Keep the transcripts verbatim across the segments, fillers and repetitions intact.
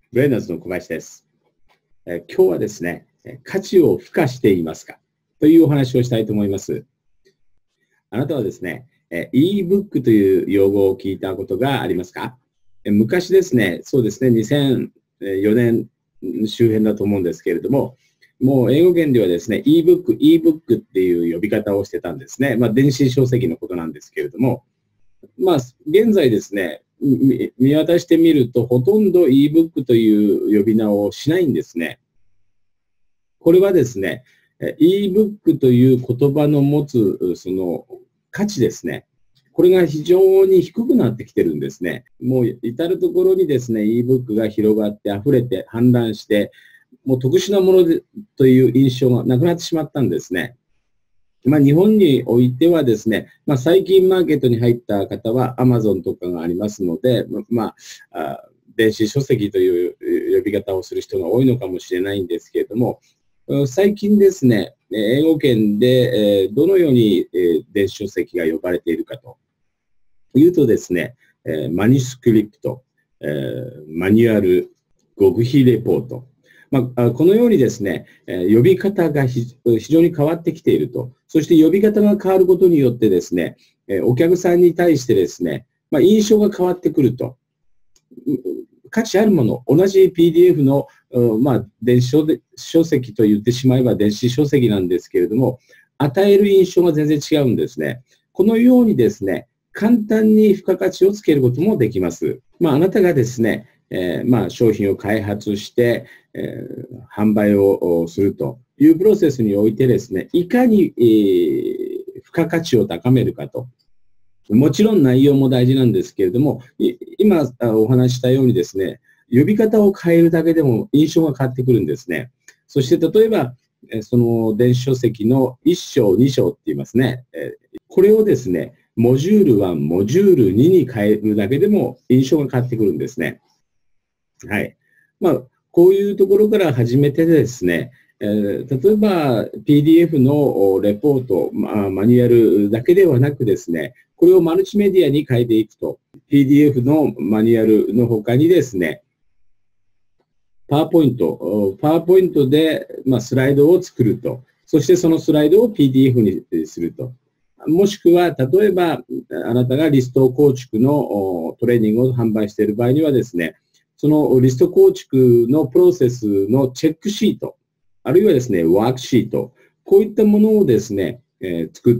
ブレイナーズの小林です。えー、今日はですね、価値を付加していますかというお話をしたいと思います。あなたはですね、えー、e-book という用語を聞いたことがありますか？えー、昔ですね、そうですね、にせんよねん周辺だと思うんですけれども、もう英語圏ではですね、e-book、e-book っていう呼び方をしてたんですね。まあ、電子書籍のことなんですけれども、まあ、現在ですね、見渡してみると、ほとんど e-book という呼び名をしないんですね。これはですね、e-book という言葉の持つその価値ですね。これが非常に低くなってきてるんですね。もう至るところにですね、e-book が広がって溢れて氾濫して、もう特殊なものでという印象がなくなってしまったんですね。まあ、日本においてはですね、まあ、最近マーケットに入った方は Amazon とかがありますので、まあ、あ電子書籍という呼び方をする人が多いのかもしれないんですけれども、最近ですね、英語圏でどのように電子書籍が呼ばれているかというとですね、マニュスクリプト、マニュアル、極秘レポート、まあ、このようにですね、呼び方が非常に変わってきていると。そして呼び方が変わることによってですね、お客さんに対してですね、まあ、印象が変わってくると。価値あるもの、同じ ピーディーエフ の、まあ、電子書籍と言ってしまえば電子書籍なんですけれども、与える印象が全然違うんですね。このようにですね、簡単に付加価値をつけることもできます。まあ、あなたがですね、えー、まあ商品を開発して、えー、販売をするというプロセスにおいてですね、いかに、えー、付加価値を高めるかと。もちろん内容も大事なんですけれども、今お話したようにですね、呼び方を変えるだけでも印象が変わってくるんですね。そして例えば、その電子書籍のいっ章、に章って言いますね。これをですね、モジュールいち、モジュールにに変えるだけでも印象が変わってくるんですね。はい。まあ、こういうところから始めてですね、えー、例えば ピーディーエフ のレポート、まあ、マニュアルだけではなくですね、これをマルチメディアに変えていくと、ピーディーエフ のマニュアルの他にですね、パワーポイント、パワーポイントで、まあ、スライドを作ると、そしてそのスライドを ピーディーエフ にすると。もしくは、例えば、あなたがリスト構築のトレーニングを販売している場合にはですね、そのリスト構築のプロセスのチェックシート、あるいはですね、ワークシート、こういったものをですね、えー、作って、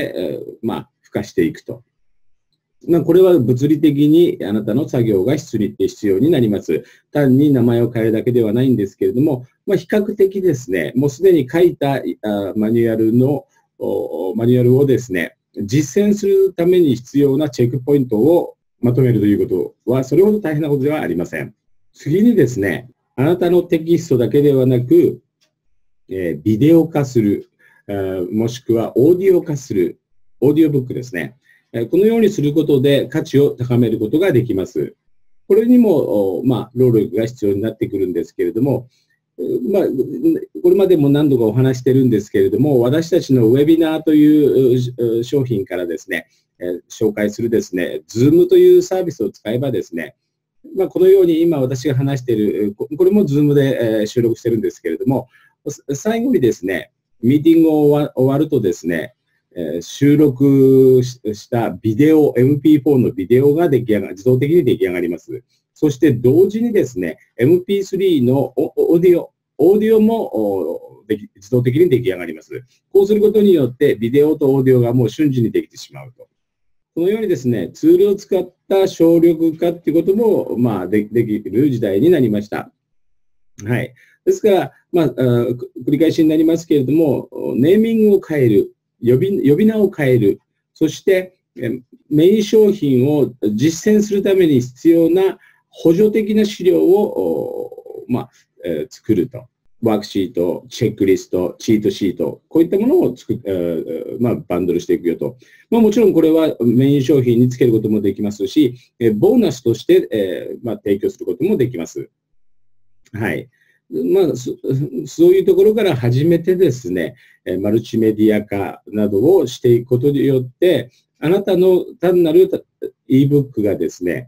えー、まあ、付加していくと。まあ、これは物理的にあなたの作業が必要になります。単に名前を変えるだけではないんですけれども、まあ、比較的ですね、もうすでに書いたあマニュアルの、マニュアルをですね、実践するために必要なチェックポイントをまとめるということは、それほど大変なことではありません。次にですね、あなたのテキストだけではなく、えー、ビデオ化する、もしくはオーディオ化する、オーディオブックですね。このようにすることで価値を高めることができます。これにも、まあ、労力が必要になってくるんですけれども、まあ、これまでも何度かお話してるんですけれども、私たちのウェビナーという商品からですね、紹介するですね、Zoom というサービスを使えばですね、まあ、このように今私が話している、これも Zoom で収録してるんですけれども、最後にですね、ミーティングを終わるとですね、収録したビデオ、エムピーフォー のビデオが出来上が、自動的に出来上がります。そして同時にですね、エムピースリー のオーディオ、オーディオも自動的に出来上がります。こうすることによって、ビデオとオーディオがもう瞬時にできてしまうと。このようにですね、ツールを使った省力化ということも、まあ、で, できる時代になりました。はい。ですから、まあ、繰り返しになりますけれども、ネーミングを変える、呼び、呼び名を変える、そしてメイン商品を実践するために必要な補助的な資料を、まあえー、作ると。ワークシート、チェックリスト、チートシート、こういったものを作、えーまあ、バンドルしていくよと。まあ、もちろんこれはメイン商品につけることもできますし、えー、ボーナスとして、えーまあ、提供することもできます。はい。まあ、そ, そういうところから始めてですね、マルチメディア化などをしていくことによって、あなたの単なる e-book がですね、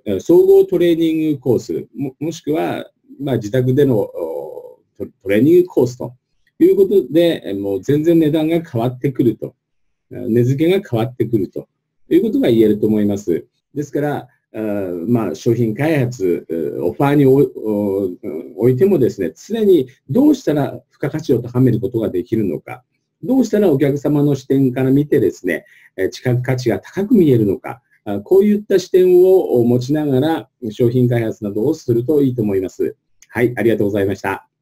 総合トレーニングコース、も、もしくは、まあ、自宅でのトレーニングコースということで、もう全然値段が変わってくると。値付けが変わってくるということが言えると思います。ですから、あまあ、商品開発、オファーにおいてもですね、常にどうしたら付加価値を高めることができるのか、どうしたらお客様の視点から見てですね、知覚価値が高く見えるのか、こういった視点を持ちながら商品開発などをするといいと思います。はい、ありがとうございました。